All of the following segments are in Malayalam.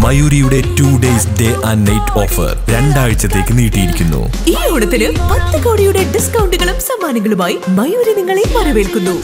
മയൂരിയുടെ 2 days day and night offer 2 ആഴ്ചത്തേക്ക് നീട്ടിയിരിക്കുന്നു. ഈ ഓണത്തിന് 10 കോടിയുടെ ഡിസ്കൗണ്ടുകളും സമ്മാനങ്ങളുമായി മയൂരി നിങ്ങളെ വരവേൽക്കുന്നു.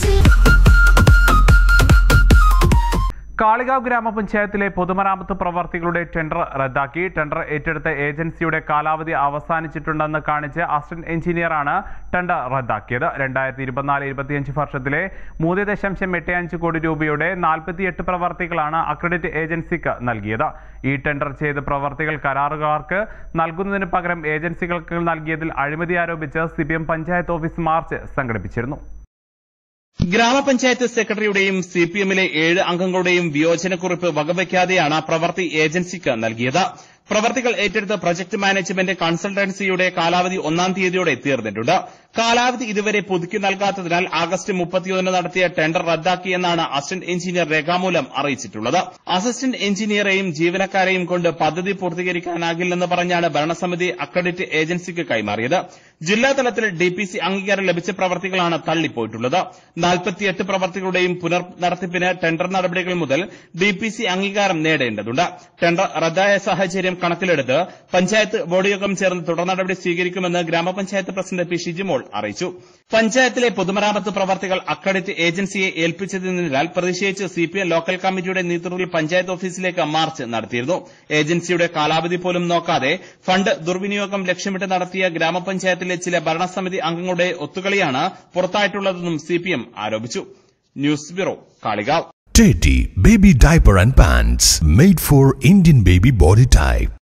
കാളികാവ് ഗ്രാമപഞ്ചായത്തിലെ പൊതുമരാമത്ത് പ്രവർത്തികളുടെ ടെൻഡർ റദ്ദാക്കി. ടെൻഡർ ഏറ്റെടുത്ത ഏജൻസിയുടെ കാലാവധി അവസാനിച്ചിട്ടുണ്ടെന്ന് കാണിച്ച് അസിസ്റ്റന്റ് എഞ്ചിനീയറാണ് ടെൻഡർ റദ്ദാക്കിയത്. 2024-25 വർഷത്തിലെ 3.85 കോടി രൂപയുടെ 48 പ്രവർത്തികളാണ് അക്രഡിറ്റ് ഏജൻസിക്ക് നൽകിയത്. ഈ ടെൻഡർ ചെയ്ത പ്രവർത്തികൾ കരാറുകാർക്ക് നൽകുന്നതിന് പകരം ഏജൻസികൾക്ക് നൽകിയതിൽ അഴിമതി ആരോപിച്ച് CPM പഞ്ചായത്ത് ഓഫീസ് മാർച്ച് സംഘടിപ്പിച്ചിരുന്നു. ഗ്രാമപഞ്ചായത്ത് സെക്രട്ടറിയുടെയും CPMലെ 7 അംഗങ്ങളുടെയും വിയോജനക്കുറിപ്പ് വകവയ്ക്കാതെയാണ് പ്രവൃത്തി ഏജൻസിക്ക് നൽകിയത്. പ്രവർത്തികൾ ഏറ്റെടുത്ത പ്രൊജക്ട് മാനേജ്മെന്റ് കൺസൾട്ടൻസിയുടെ കാലാവധി 1-ാം തീയതിയോടെ തീർന്നിട്ടുണ്ട്. കാലാവധി ഇതുവരെ പുതുക്കി നൽകാത്തതിനാൽ ആഗസ്റ്റ് 31 നടത്തിയ ടെൻഡർ റദ്ദാക്കിയെന്നാണ് അസിസ്റ്റന്റ് എഞ്ചിനീയർ രേഖാമൂലം അറിയിച്ചിട്ടുള്ളത്. അസിസ്റ്റന്റ് എഞ്ചിനീയറെയും ജീവനക്കാരെയും കൊണ്ട് പദ്ധതി പൂർത്തീകരിക്കാനാകില്ലെന്ന് പറഞ്ഞാണ് ഭരണസമിതി അക്രഡിറ്റ് ഏജൻസിക്ക് കൈമാറിയത്. ജില്ലാതലത്തിൽ DPC അംഗീകാരം ലഭിച്ച പ്രവർത്തികളാണ് തള്ളിപ്പോയിട്ടുള്ളത്. 48 പ്രവർത്തികളുടെയും പുനർനടത്തിപ്പിന് ടെൻഡർ നടപടികൾ മുതൽ DPC അംഗീകാരം നേടേണ്ടതുണ്ട്. ടെൻഡർ റദ്ദായ സാഹചര്യം കണക്കിലെടുത്ത് പഞ്ചായത്ത് ബോർഡ് യോഗം ചേർന്ന് തുടർ നടപടി സ്വീകരിക്കുമെന്ന് ഗ്രാമപഞ്ചായത്ത് പ്രസിഡന്റ് P. ഷിജിമോൾ അറിയിച്ചു. പഞ്ചായത്തിലെ പൊതുമരാമത്ത് പ്രവർത്തികൾ അക്രഡിറ്റ് ഏജൻസിയെ ഏൽപ്പിച്ചതിനാൽ പ്രതിഷേധിച്ച് CPM ലോക്കൽ കമ്മിറ്റിയുടെ നേതൃത്വത്തിൽ പഞ്ചായത്ത് ഓഫീസിലേക്ക് മാർച്ച് നടത്തിയിരുന്നു. ഏജൻസിയുടെ കാലാവധി പോലും നോക്കാതെ ഫണ്ട് ദുർവിനിയോഗം ലക്ഷ്യമിട്ട് നടത്തിയ ഗ്രാമപഞ്ചായത്തിലെ ചില ഭരണസമിതി അംഗങ്ങളുടെ ഒത്തുകളിയാണ് പുറത്തായിട്ടുള്ളതെന്നും CPM ആരോപിച്ചു. News bureau, Kalikavu. Teddy Baby Diaper and Pants made for Indian baby body type.